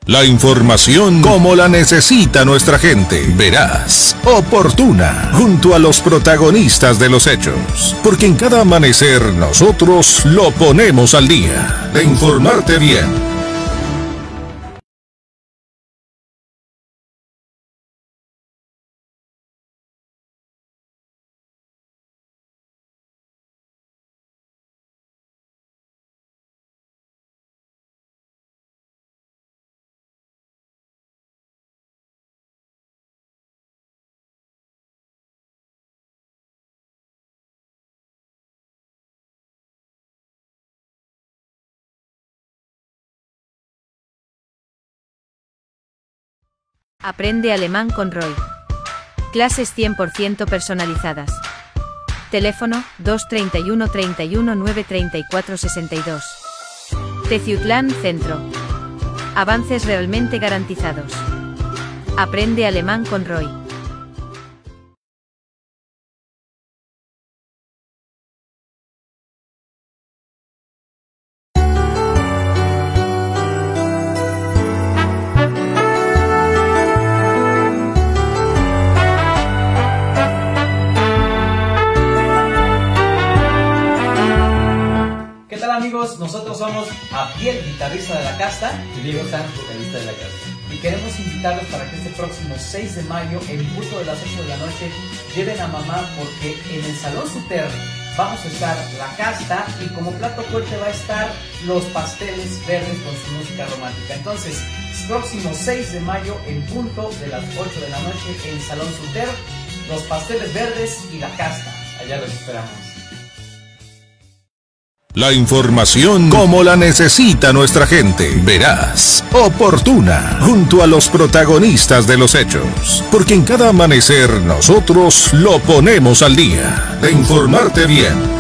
La información como la necesita nuestra gente. Veraz, oportuna, junto a los protagonistas de los hechos. Porque en cada amanecer nosotros lo ponemos al día. De informarte bien. Aprende alemán con Roy. Clases 100% personalizadas. Teléfono 231 31 934 62. Teciutlán Centro. Avances realmente garantizados. Aprende alemán con Roy. Nosotros somos Abdiel, guitarrista de la casta, y Diego Sanz, vocalista de la casta. Y queremos invitarlos para que este próximo 6 de mayo, en punto de las 8 de la noche, lleven a mamá, porque en el Salón Suter vamos a estar la casta y como plato fuerte va a estar los pasteles verdes con su música romántica. Entonces, próximo 6 de mayo, en punto de las 8 de la noche, en Salón Suter, los pasteles verdes y la casta. Allá los esperamos. La información como la necesita nuestra gente. Veraz, oportuna, junto a los protagonistas de los hechos. Porque en cada amanecer nosotros lo ponemos al día. De informarte bien.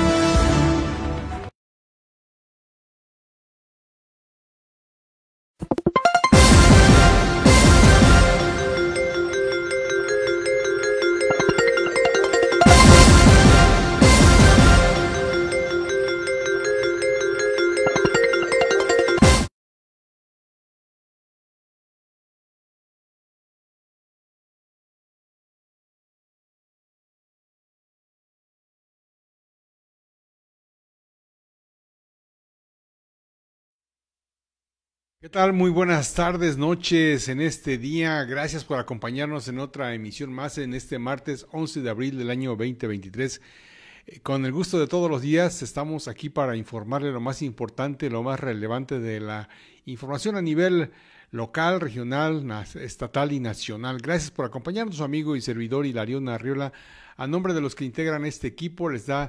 ¿Qué tal? Muy buenas tardes, noches en este día. Gracias por acompañarnos en otra emisión más en este martes 11 de abril del año 2023. Con el gusto de todos los días estamos aquí para informarle lo más importante, lo más relevante de la información a nivel local, regional, estatal y nacional. Gracias por acompañarnos, su amigo y servidor Hilarión Arriola. A nombre de los que integran este equipo les da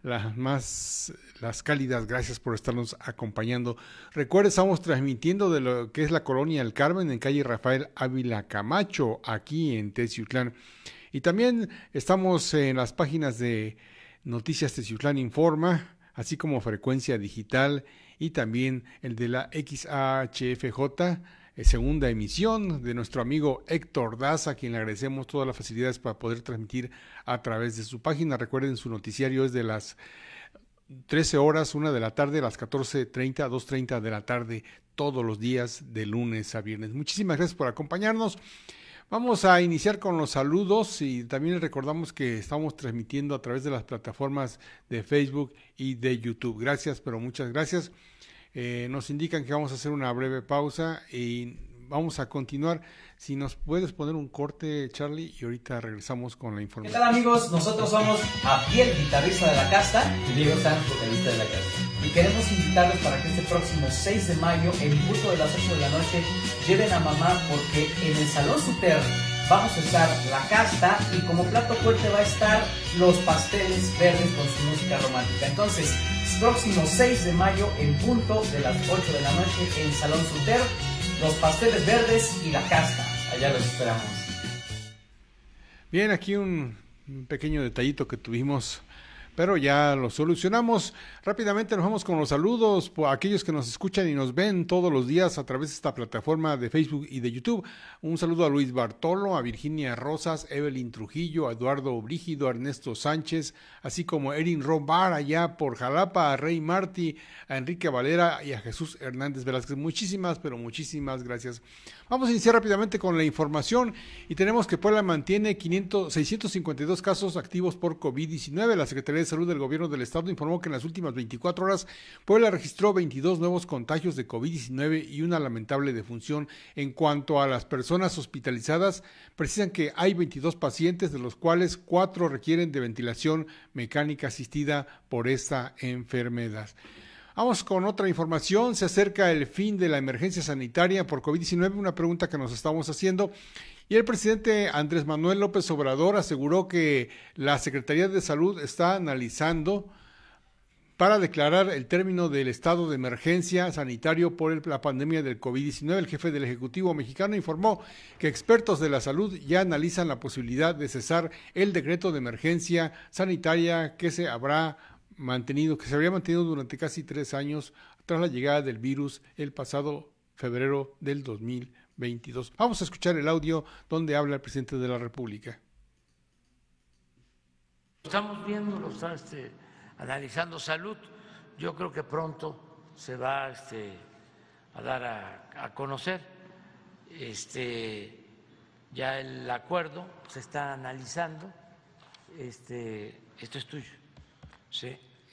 las cálidas gracias por estarnos acompañando. Recuerden, estamos transmitiendo de lo que es la colonia El Carmen en calle Rafael Ávila Camacho, aquí en Teciutlán. Y también estamos en las páginas de Noticias Teciutlán Informa, así como Frecuencia Digital y también el de la XHFJ, segunda emisión de nuestro amigo Héctor Daza, a quien le agradecemos todas las facilidades para poder transmitir a través de su página. Recuerden, su noticiario es de las 13 horas, 1 de la tarde, a las 14:30, 2:30 de la tarde, todos los días de lunes a viernes. Muchísimas gracias por acompañarnos. Vamos a iniciar con los saludos y también les recordamos que estamos transmitiendo a través de las plataformas de Facebook y de YouTube. Gracias, pero muchas gracias. Nos indican que vamos a hacer una breve pausa y vamos a continuar. Si nos puedes poner un corte, Charlie, y ahorita regresamos con la información. ¿Qué tal, amigos? Nosotros somos Abdiel, guitarrista de la casta, y Diego Sanz, vocalista de la casta. Y queremos invitarlos para que este próximo 6 de mayo, en punto de las 8 de la noche, lleven a mamá, porque en el Salón Suter vamos a estar la casta y como plato fuerte va a estar los pasteles verdes con su música romántica. Entonces, próximo 6 de mayo, en punto de las 8 de la noche, en Salón Suter, los pasteles verdes y la casta. Allá los esperamos. Bien, aquí un pequeño detallito que tuvimos pero ya lo solucionamos. Rápidamente nos vamos con los saludos por aquellos que nos escuchan y nos ven todos los días a través de esta plataforma de Facebook y de YouTube. Un saludo a Luis Bartolo, a Virginia Rosas, Evelyn Trujillo, a Eduardo Brígido, a Ernesto Sánchez, así como a Erin Robar allá por Jalapa, a Rey Martí, a Enrique Valera y a Jesús Hernández Velázquez. Muchísimas, pero muchísimas gracias. Vamos a iniciar rápidamente con la información y tenemos que Puebla mantiene 652 casos activos por COVID-19. La Secretaría de Salud del Gobierno del Estado informó que en las últimas 24 horas Puebla registró 22 nuevos contagios de COVID-19 y una lamentable defunción. En cuanto a las personas hospitalizadas, precisan que hay 22 pacientes, de los cuales 4 requieren de ventilación mecánica asistida por esta enfermedad. Vamos con otra información. Se acerca el fin de la emergencia sanitaria por COVID-19, una pregunta que nos estamos haciendo. Y el presidente Andrés Manuel López Obrador aseguró que la Secretaría de Salud está analizando para declarar el término del estado de emergencia sanitario por la pandemia del COVID-19. El jefe del Ejecutivo mexicano informó que expertos de la salud ya analizan la posibilidad de cesar el decreto de emergencia sanitaria que se habría mantenido durante casi 3 años tras la llegada del virus el pasado febrero del 2022. Vamos a escuchar el audio donde habla el presidente de la República. Estamos viendo, lo está analizando salud. Yo creo que pronto se va a dar a conocer ya el acuerdo, se está analizando. Esto es tuyo. Sí,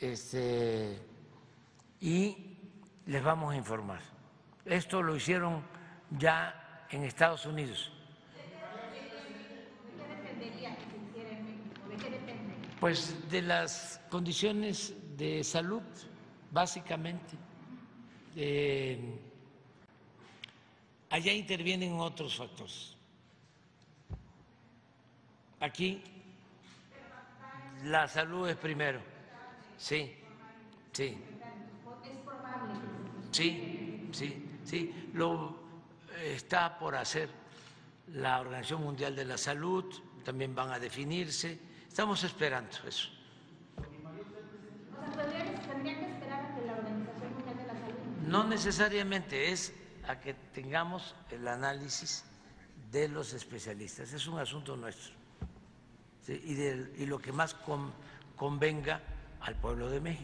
y les vamos a informar. Esto lo hicieron ya en Estados Unidos. ¿De qué dependería que se hiciera en México? ¿De qué depende? Pues de las condiciones de salud, básicamente. Allá intervienen otros factores. Aquí la salud es primero. Sí, sí. ¿Es probable? Sí. Lo está por hacer la Organización Mundial de la Salud, también van a definirse. Estamos esperando eso. O sea, ¿tendrían que esperar a que la Organización Mundial de la Salud? No necesariamente, es a que tengamos el análisis de los especialistas. Es un asunto nuestro. ¿Sí? Y lo que más convenga al pueblo de México.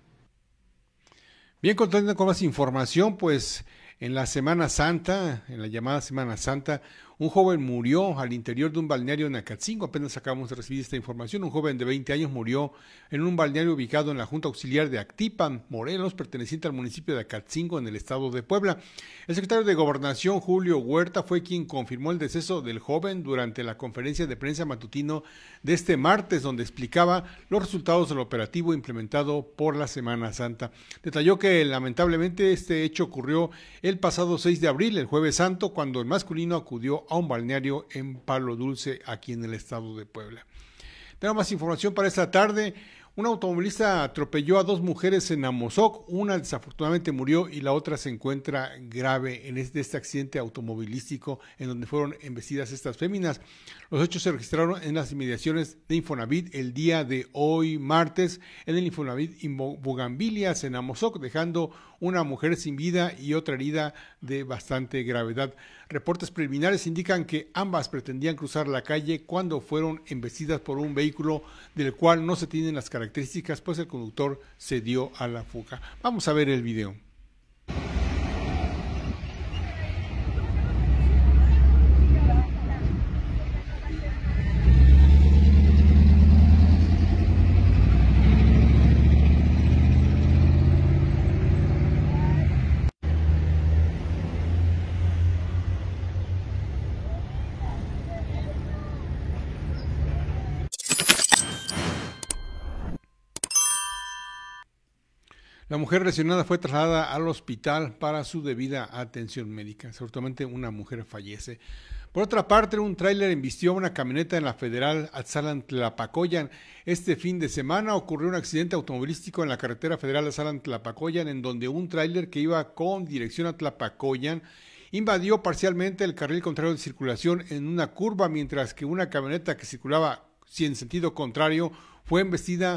Bien, continuando con más información, pues en la Semana Santa, en la llamada Semana Santa, un joven murió al interior de un balneario en Acatzingo. Apenas acabamos de recibir esta información. Un joven de 20 años murió en un balneario ubicado en la Junta Auxiliar de Actipan, Morelos, perteneciente al municipio de Acatzingo, en el estado de Puebla. El secretario de Gobernación, Julio Huerta, fue quien confirmó el deceso del joven durante la conferencia de prensa matutino de este martes, donde explicaba los resultados del operativo implementado por la Semana Santa. Detalló que lamentablemente este hecho ocurrió el pasado 6 de abril, el Jueves Santo, cuando el masculino acudió a un balneario en Palo Dulce, aquí en el estado de Puebla. Tengo más información para esta tarde. Un automovilista atropelló a 2 mujeres en Amozoc, una desafortunadamente murió y la otra se encuentra grave en este accidente automovilístico en donde fueron embestidas estas féminas. Los hechos se registraron en las inmediaciones de Infonavit el día de hoy martes en el Infonavit Bugambilias en Amozoc, dejando una mujer sin vida y otra herida de bastante gravedad. Reportes preliminares indican que ambas pretendían cruzar la calle cuando fueron embestidas por un vehículo del cual no se tienen las características, pues el conductor se dio a la fuga. Vamos a ver el video. La mujer lesionada fue trasladada al hospital para su debida atención médica. Desafortunadamente, una mujer fallece. Por otra parte, un tráiler embistió una camioneta en la Federal Atzalan-Tlapacoyan. Este fin de semana ocurrió un accidente automovilístico en la carretera federal Atzalan-Tlapacoyan, en donde un tráiler que iba con dirección a Tlapacoyan invadió parcialmente el carril contrario de circulación en una curva, mientras que una camioneta que circulaba en sentido contrario fue embestida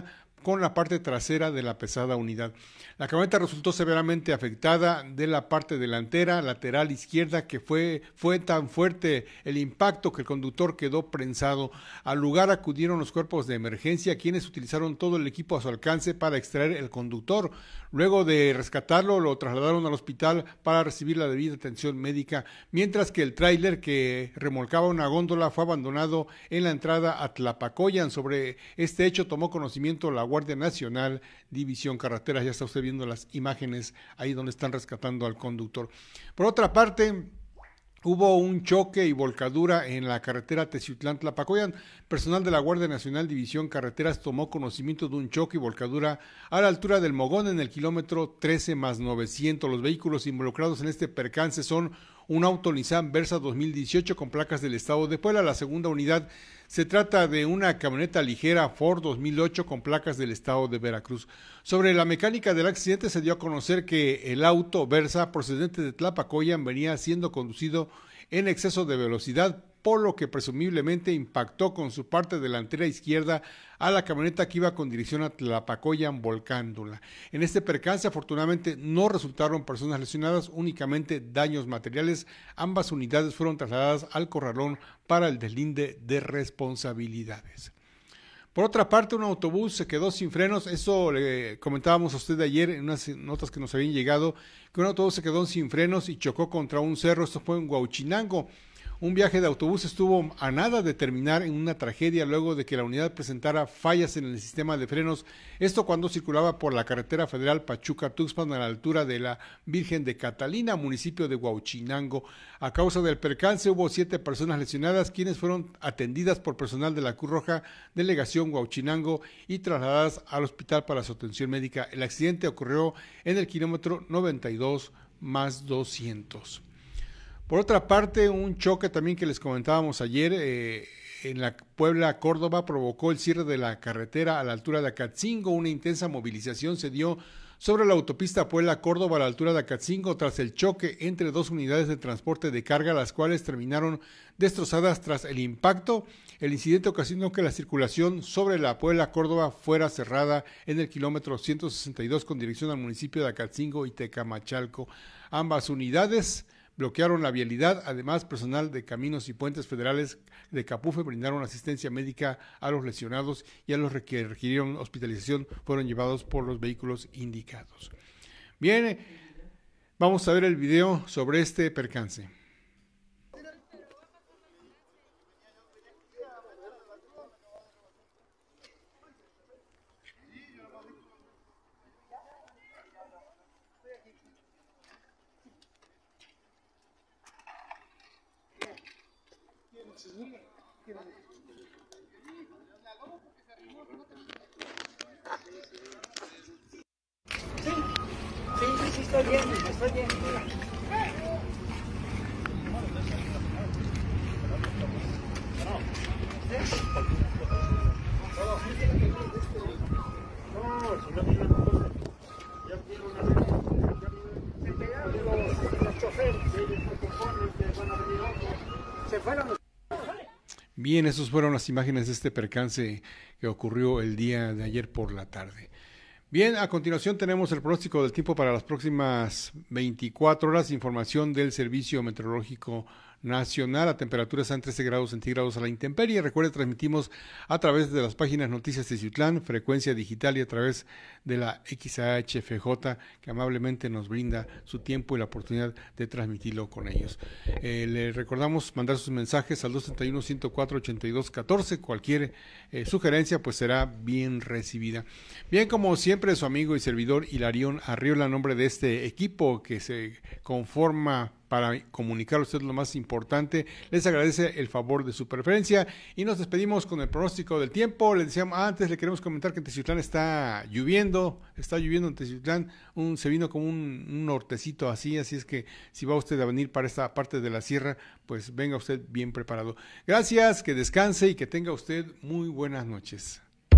con la parte trasera de la pesada unidad. La camioneta resultó severamente afectada de la parte delantera, lateral izquierda, que fue tan fuerte el impacto que el conductor quedó prensado. Al lugar acudieron los cuerpos de emergencia, quienes utilizaron todo el equipo a su alcance para extraer el conductor. Luego de rescatarlo, lo trasladaron al hospital para recibir la debida atención médica, mientras que el tráiler que remolcaba una góndola fue abandonado en la entrada a Tlapacoyan. Sobre este hecho tomó conocimiento la Guardia Nacional, División Carreteras. Ya está usted viendo las imágenes ahí donde están rescatando al conductor. Por otra parte, hubo un choque y volcadura en la carretera Teciutlán-Tlapacoyan. Personal de la Guardia Nacional División Carreteras tomó conocimiento de un choque y volcadura a la altura del Mogón en el kilómetro 13+900. Los vehículos involucrados en este percance son un auto Nissan Versa 2018 con placas del estado de Puebla. La segunda unidad se trata de una camioneta ligera Ford 2008 con placas del estado de Veracruz. Sobre la mecánica del accidente, se dio a conocer que el auto Versa procedente de Tlapacoyan venía siendo conducido en exceso de velocidad, por lo que presumiblemente impactó con su parte delantera izquierda a la camioneta que iba con dirección a Tlapacoyan, volcándola. En este percance, afortunadamente, no resultaron personas lesionadas, únicamente daños materiales. Ambas unidades fueron trasladadas al corralón para el deslinde de responsabilidades. Por otra parte, un autobús se quedó sin frenos. Eso le comentábamos a usted ayer en unas notas que nos habían llegado, que un autobús se quedó sin frenos y chocó contra un cerro. Esto fue en Huauchinango. Un viaje de autobús estuvo a nada de terminar en una tragedia luego de que la unidad presentara fallas en el sistema de frenos. Esto cuando circulaba por la carretera federal Pachuca-Tuxpan a la altura de la Virgen de Catalina, municipio de Huauchinango. A causa del percance hubo 7 personas lesionadas, quienes fueron atendidas por personal de la Cruz Roja, delegación Huauchinango, y trasladadas al hospital para su atención médica. El accidente ocurrió en el kilómetro 92+200. Por otra parte, un choque también que les comentábamos ayer en la Puebla-Córdoba provocó el cierre de la carretera a la altura de Acatzingo. Una intensa movilización se dio sobre la autopista Puebla-Córdoba a la altura de Acatzingo tras el choque entre 2 unidades de transporte de carga, las cuales terminaron destrozadas tras el impacto. El incidente ocasionó que la circulación sobre la Puebla-Córdoba fuera cerrada en el kilómetro 162 con dirección al municipio de Acatzingo y Tecamachalco. Ambas unidades bloquearon la vialidad. Además, personal de Caminos y Puentes Federales de Capufe brindaron asistencia médica a los lesionados, y a los que requirieron hospitalización fueron llevados por los vehículos indicados. Bien, vamos a ver el video sobre este percance. Sí, estoy bien. Bien, esas fueron las imágenes de este percance que ocurrió el día de ayer por la tarde. Bien, a continuación tenemos el pronóstico del tiempo para las próximas 24 horas, información del Servicio Meteorológico Nacional. A temperaturas a 13 grados centígrados a la intemperie. Recuerde, transmitimos a través de las páginas Noticias Teciutlán, Frecuencia Digital, y a través de la XHFJ, que amablemente nos brinda su tiempo y la oportunidad de transmitirlo con ellos. Le recordamos mandar sus mensajes al 231-104-8214. Cualquier sugerencia pues será bien recibida. Bien, como siempre, su amigo y servidor Hilarión Arriola, en nombre de este equipo que se conforma para comunicar a usted lo más importante, les agradece el favor de su preferencia y nos despedimos con el pronóstico del tiempo. Les decíamos antes, le queremos comentar que en Teciutlán está lloviendo en Teciutlán, se vino como un nortecito así es que si va usted a venir para esta parte de la sierra, pues venga usted bien preparado. Gracias, que descanse y que tenga usted muy buenas noches.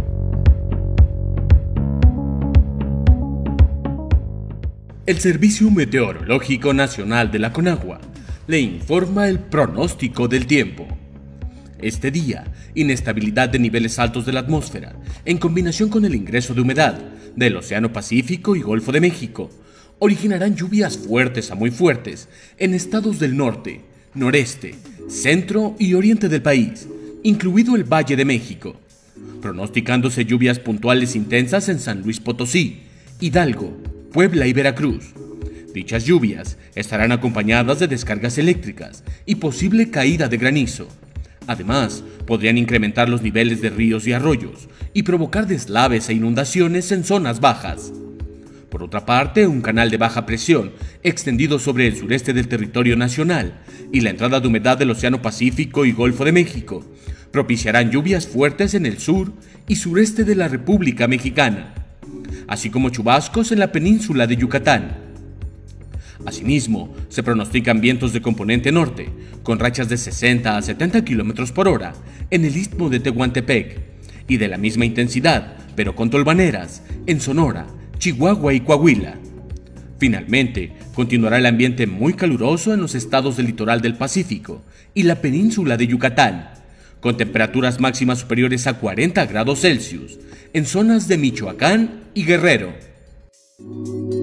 El Servicio Meteorológico Nacional de la CONAGUA le informa el pronóstico del tiempo. Este día, inestabilidad de niveles altos de la atmósfera, en combinación con el ingreso de humedad del Océano Pacífico y Golfo de México, originarán lluvias fuertes a muy fuertes en estados del norte, noreste, centro y oriente del país, incluido el Valle de México, pronosticándose lluvias puntuales intensas en San Luis Potosí, Hidalgo, Puebla y Veracruz. Dichas lluvias estarán acompañadas de descargas eléctricas y posible caída de granizo. Además, podrían incrementar los niveles de ríos y arroyos y provocar deslaves e inundaciones en zonas bajas. Por otra parte, un canal de baja presión extendido sobre el sureste del territorio nacional y la entrada de humedad del Océano Pacífico y Golfo de México propiciarán lluvias fuertes en el sur y sureste de la República Mexicana, así como chubascos en la península de Yucatán. Asimismo, se pronostican vientos de componente norte, con rachas de 60 a 70 km por hora en el istmo de Tehuantepec, y de la misma intensidad, pero con tolvaneras, en Sonora, Chihuahua y Coahuila. Finalmente, continuará el ambiente muy caluroso en los estados del litoral del Pacífico y la península de Yucatán, con temperaturas máximas superiores a 40 grados Celsius en zonas de Michoacán y Guerrero.